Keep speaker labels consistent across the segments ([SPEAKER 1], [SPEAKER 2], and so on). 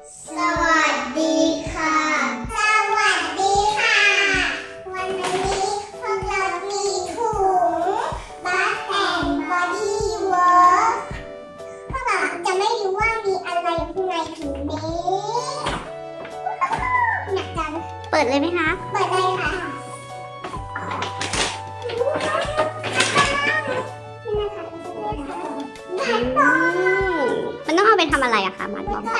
[SPEAKER 1] สวัสดีค่ะสวัสดีค่ะวันนี้พวกเรามีถุงบาสแอนด์บอดี้เวิร์กพวกเราจะไม่รู้ว่ามีอะไรอยู่ในถุงนี้หนักจังเปิดเลยไหมคะเปิดเลยค่ะมันต้องเอาไปทำอะไรอะคะมันบอก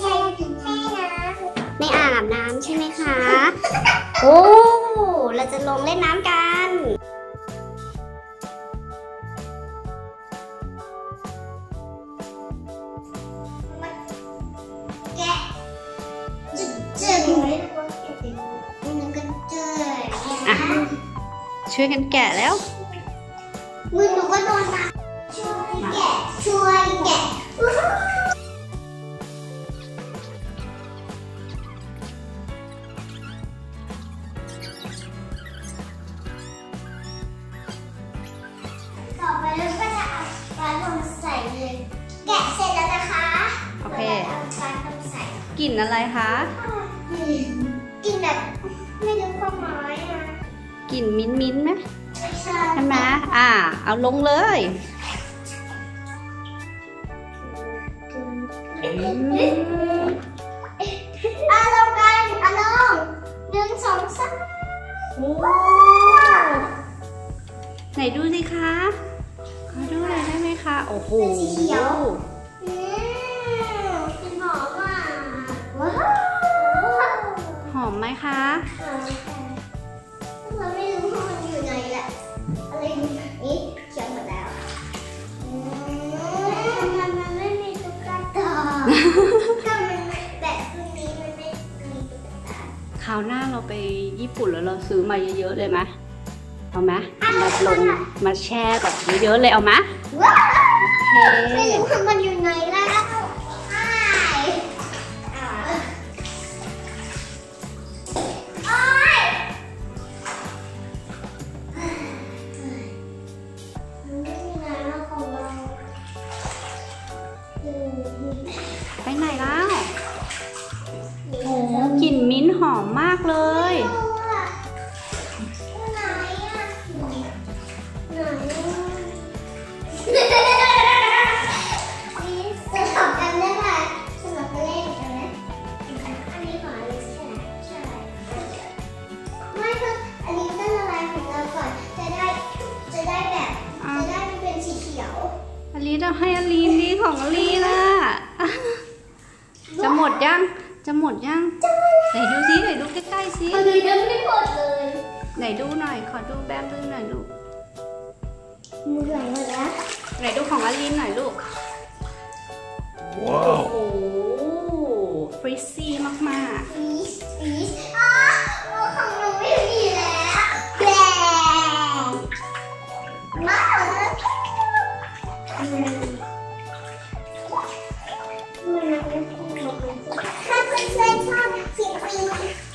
[SPEAKER 1] ในอ่างอาบน้ำใช่ไหมคะ โอ้ เราจะลงเล่นน้ำกันแกะจึ๊ง
[SPEAKER 2] ช่วยกันแกะแล้ว
[SPEAKER 1] มือหนูก็โดนนะช่วยแกะช่วยแกะต่อไปเราก็จะเอาปลาลงใส่เลยแกะเสร็จแล้วนะคะ
[SPEAKER 2] โอเค
[SPEAKER 1] เอาปลาลงใส่
[SPEAKER 2] กลิ่นอะไรคะ
[SPEAKER 1] กลิ่นแบบไม่รู้ความหมายนะ
[SPEAKER 2] กลิ่นมิ้นไหม
[SPEAKER 1] ใช่
[SPEAKER 2] ไหมเอาลงเลย
[SPEAKER 1] เอาลงกันเอาลง1 2 3
[SPEAKER 2] ไหนดูสิคะขอดูหน่อยได้ไหมคะโอ้โห
[SPEAKER 1] สีเขียวกลิ่นหอมอ่ะว้าว
[SPEAKER 2] หอมไหมคะ
[SPEAKER 1] เราไม่รู้ว่ามันอยู่ไหนแหละอะไรนี่เขียวหมดแล้วมันไม่มีตุ๊กตาก็มันแบบพวกนี้มันไม่มีตุ๊กตา
[SPEAKER 2] คราวหน้าเราไปญี่ปุ่นแล้วเราซื้อมาเยอะๆเลยไหมเอาไหมมาลงมาแช่แบบเยอะๆเลยเอาไหม
[SPEAKER 1] ไม่รู้ว่ามันอยู่ไหนแล้ว
[SPEAKER 2] ไปไหนแล้วโอ้กลิ่นมิ้นท์หอมมากเลย
[SPEAKER 1] ไหนอ่ะนี่สลับกันได้ไหมสลับกันเล่นกันไหมอันนี้ของอลิซใช่ไหมใช่ไม่คืออันนี้ต้องละลายของเราก่อนจะได้แบบจะได้เป็นสีเขียว
[SPEAKER 2] อลีต้องให้อลีนดีของอลีล่ะจะหมดยังไหนดูซิไหนดูใกล้ๆสิ
[SPEAKER 1] อันนี้ยังไม่หมดเลย
[SPEAKER 2] ไหนดูหน่อยขอดูแบมดูหน่อยลูก
[SPEAKER 1] มือไหลหมดแล้ว
[SPEAKER 2] ไหนดูของอลีนหน่อยลูก
[SPEAKER 3] ว้าว
[SPEAKER 2] โอ้ฟรีซี่มาก
[SPEAKER 1] ๆอ๋อของหนูไม่มีแล้วแบงมากถ้าเพื่อนๆชอบคลิปนี้